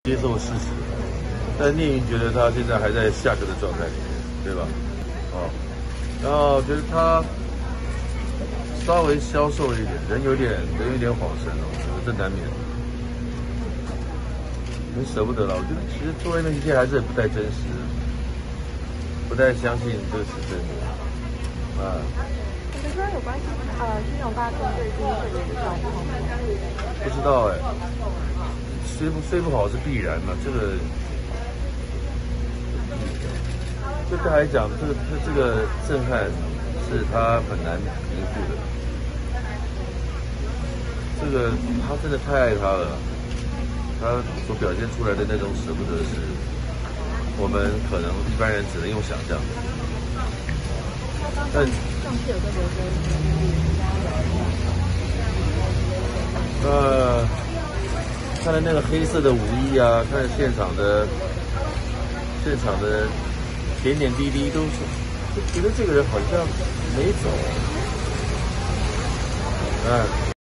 接受事实，但聂云觉得他现在还在下课的状态里面，对吧？哦，然后觉得他稍微消瘦了一点，人有点恍神哦，这难免，很舍不得了。我觉得其实做那一切还是不太真实，不太相信这个是真的啊。 你说有关金融大众对经济的照顾吗？ 不知道哎，睡不好是必然嘛，这对他来讲，这个震撼是他很难平复的。这个他真的太爱他了，他所表现出来的那种舍不得是，我们可能一般人只能用想象。但上次有个刘德看了那个黑色的舞衣啊，看现场的点点滴滴，都觉得这个人好像没走。